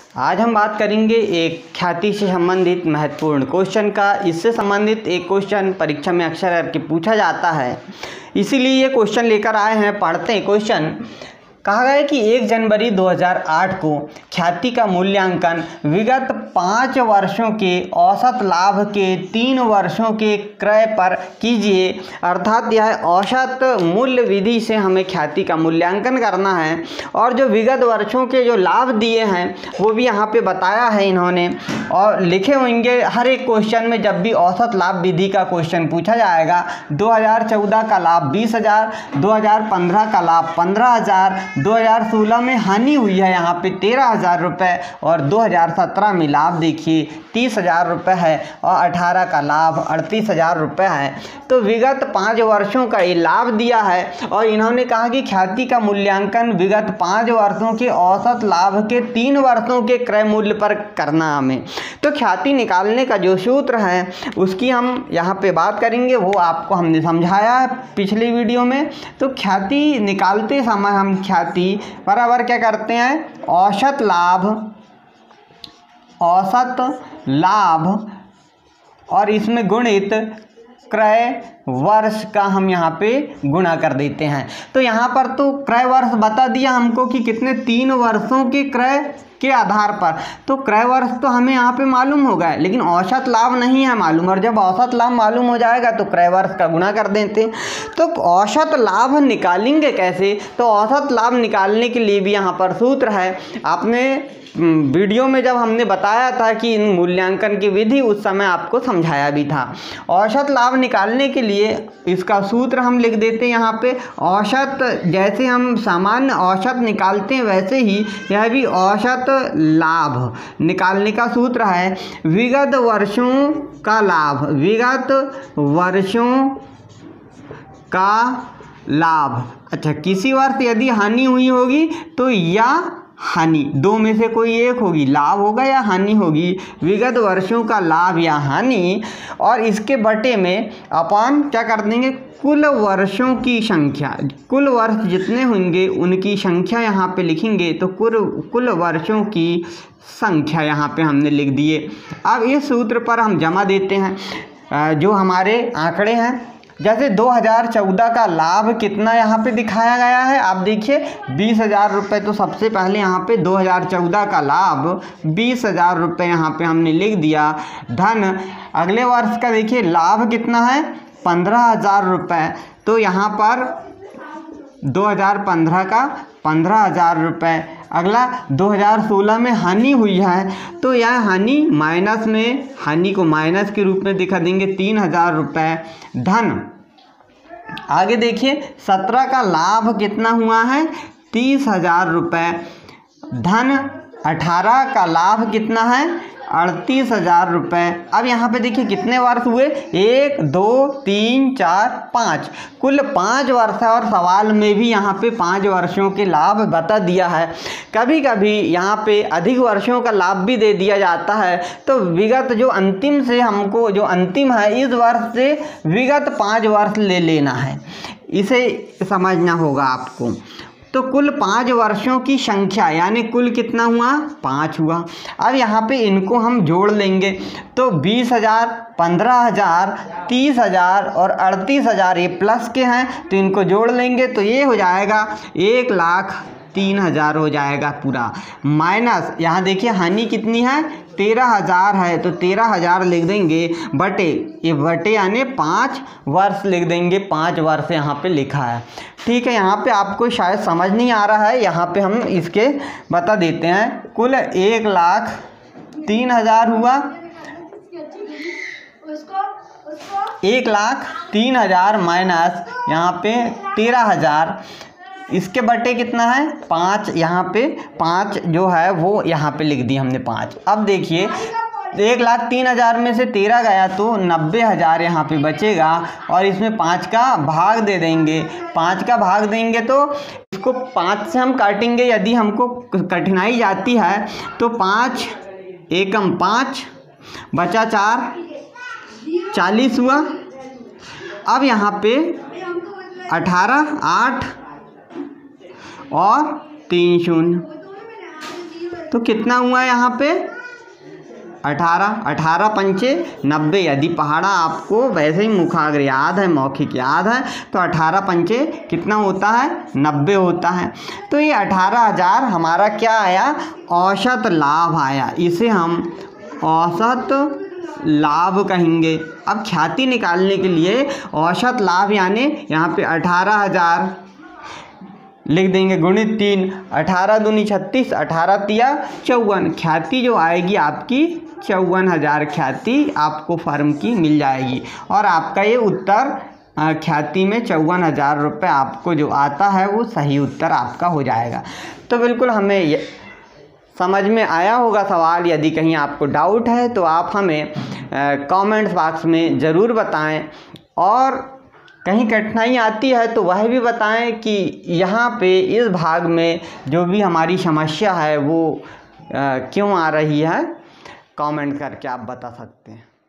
आज हम बात करेंगे एक ख्याति से संबंधित महत्वपूर्ण क्वेश्चन का। इससे संबंधित एक क्वेश्चन परीक्षा में अक्सर करके पूछा जाता है, इसीलिए ये क्वेश्चन लेकर आए हैं। पढ़ते हैं क्वेश्चन। कहा गया है कि 1 जनवरी 2008 को ख्याति का मूल्यांकन विगत 5 वर्षों के औसत लाभ के 3 वर्षों के क्रय पर कीजिए। अर्थात यह औसत मूल्य विधि से हमें ख्याति का मूल्यांकन करना है और जो विगत वर्षों के जो लाभ दिए हैं वो भी यहाँ पे बताया है इन्होंने और लिखे होंगे। हर एक क्वेश्चन में जब भी औसत लाभ विधि का क्वेश्चन पूछा जाएगा, 2014 का लाभ 20,000, 2015 का लाभ 15,000, 2016 में हानि हुई है यहाँ पे 13,000 रुपये और 2017 में लाभ देखिए 30,000 रुपये है और 18 का लाभ 38,000 रुपये है। तो विगत 5 वर्षों का ये लाभ दिया है और इन्होंने कहा कि ख्याति का मूल्यांकन विगत 5 वर्षों के औसत लाभ के 3 वर्षों के क्रय मूल्य पर करना हमें। तो ख्याति निकालने का जो सूत्र है उसकी हम यहाँ पे बात करेंगे, वो आपको हमने समझाया है पिछले वीडियो में। तो ख्याति निकालते समय हम ख्याति बराबर क्या करते हैं, औसत लाभ और इसमें गुणित क्रय वर्ष का हम यहाँ पे गुणा कर देते हैं। तो यहाँ पर तो क्रय वर्ष बता दिया हमको कि कितने 3 वर्षों के क्रय के आधार पर। तो क्रय वर्ष तो हमें यहाँ पे मालूम होगा, लेकिन औसत लाभ नहीं है मालूम, और जब औसत लाभ मालूम हो जाएगा तो क्रय वर्ष का गुणा कर देते हैं। तो औसत लाभ निकालेंगे कैसे, तो औसत लाभ निकालने के लिए भी यहाँ पर सूत्र है। आपने वीडियो में जब हमने बताया था कि इन मूल्यांकन की विधि, उस समय आपको समझाया भी था। औसत लाभ निकालने के लिए इसका सूत्र हम लिख देते हैं यहाँ पे। औसत, जैसे हम सामान्य औसत निकालते हैं वैसे ही यह भी औसत लाभ निकालने का सूत्र है। विगत वर्षों का लाभ, विगत वर्षों का लाभ। अच्छा, किसी वर्ष यदि हानि हुई होगी तो या हानि, दो में से कोई एक होगी, लाभ होगा या हानि होगी। विगत वर्षों का लाभ या हानि और इसके बटे में अपन क्या कर देंगे, कुल वर्षों की संख्या। कुल वर्ष जितने होंगे उनकी संख्या यहाँ पे लिखेंगे। तो कुल वर्षों की संख्या यहाँ पे हमने लिख दिए। अब इस सूत्र पर हम जमा देते हैं जो हमारे आंकड़े हैं। जैसे 2014 का लाभ कितना यहाँ पे दिखाया गया है, आप देखिए 20,000 रुपये। तो सबसे पहले यहाँ पे 2014 का लाभ 20,000 रुपये यहाँ पे हमने लिख दिया। धन अगले वर्ष का देखिए लाभ कितना है, 15,000 रुपये। तो यहाँ पर 2015 का 15,000 रुपये। अगला 2016 में हानि हुई है, तो यह हानि माइनस में, हानि को माइनस के रूप में दिखा देंगे 3,000 रुपये। धन आगे देखिए 17 का लाभ कितना हुआ है, 30,000 रुपये। धन 18 का लाभ कितना है, 38,000 रुपये। अब यहाँ पे देखिए कितने वर्ष हुए, 1 2 3 4 5, कुल 5 वर्ष है। और सवाल में भी यहाँ पे 5 वर्षों के लाभ बता दिया है। कभी कभी यहाँ पे अधिक वर्षों का लाभ भी दे दिया जाता है। तो विगत जो अंतिम से हमको, जो अंतिम है इस वर्ष से विगत 5 वर्ष ले लेना है, इसे समझना होगा आपको। तो कुल 5 वर्षों की संख्या यानी कुल कितना हुआ, 5 हुआ। अब यहाँ पे इनको हम जोड़ लेंगे। तो 20,000, 15,000, 30,000 और 38,000 ये प्लस के हैं, तो इनको जोड़ लेंगे तो ये हो जाएगा 1,03,000 हो जाएगा पूरा। माइनस यहाँ देखिए हानि कितनी है, 13,000 है, तो 13,000 लिख देंगे बटे, ये बटे यानी 5 वर्ष लिख देंगे। 5 वर्ष यहाँ पे लिखा है, ठीक है। यहाँ पे आपको शायद समझ नहीं आ रहा है, यहाँ पे हम इसके बता देते हैं। कुल 1,03,000 हुआ, 1,03,000 माइनस यहाँ पे 13,000, इसके बटे कितना है 5। यहाँ पे 5 जो है वो यहाँ पे लिख दिया हमने 5। अब देखिए 1,03,000 में से 13 गया तो 90,000 यहाँ पे बचेगा और इसमें 5 का भाग दे देंगे। 5 का भाग देंगे तो इसको 5 से हम काटेंगे, यदि हमको कठिनाई जाती है तो 5 एकम 5 बचा 4, 40 हुआ। अब यहाँ पे 18, 8 और 3 शून्य, तो कितना हुआ यहाँ पे 18, 18 पंचे 90। यदि पहाड़ा आपको वैसे ही मुखाग्र याद है, मौखिक याद है, तो 18 पंचे कितना होता है 90 होता है। तो ये 18,000 हमारा क्या आया, औसत लाभ आया। इसे हम औसत लाभ कहेंगे। अब ख्याति निकालने के लिए औसत लाभ यानी यहाँ पे 18,000 लिख देंगे गुणित 3, 18 दूनी 36, 18 तिया 54। ख्याति जो आएगी आपकी 54,000 ख्याति आपको फर्म की मिल जाएगी। और आपका ये उत्तर ख्याति में 54,000 रुपये आपको जो आता है वो सही उत्तर आपका हो जाएगा। तो बिल्कुल हमें समझ में आया होगा सवाल। यदि कहीं आपको डाउट है तो आप हमें कमेंट्स बॉक्स में ज़रूर बताएं, और कहीं कठिनाई आती है तो वह भी बताएं कि यहाँ पे इस भाग में जो भी हमारी समस्या है वो क्यों आ रही है। कमेंट करके आप बता सकते हैं।